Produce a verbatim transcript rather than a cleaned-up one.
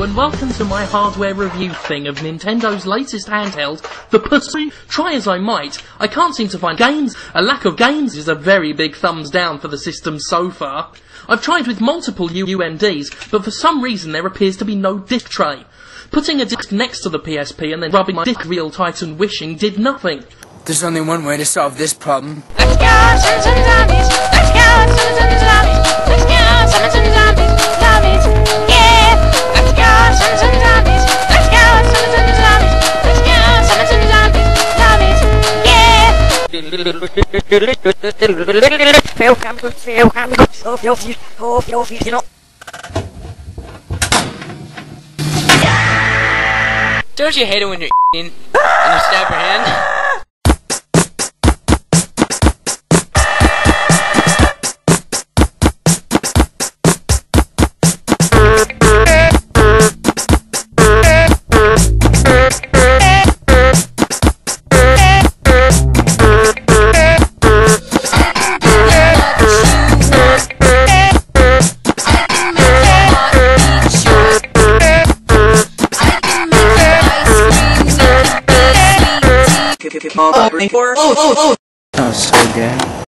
Hello and welcome to my hardware review thing of Nintendo's latest handheld, the P S P. Try as I might, I can't seem to find games. A lack of games is a very big thumbs down for the system so far. I've tried with multiple U M Ds, but for some reason there appears to be no disc tray. Putting a disc next to the P S P and then rubbing my disc real tight and wishing did nothing. There's only one way to solve this problem. Let's go, summon some zombies. Let's go, summon some zombies. Let's go, summon some zombies. Zombies, yeah. Let's go, summon some zombies. Let's go, summon some zombies. Let's go, summon some zombies. Zombies, yeah. Don't you hate it when you're and you stab your hand? Oh, oh, oh, oh. Oh, so good.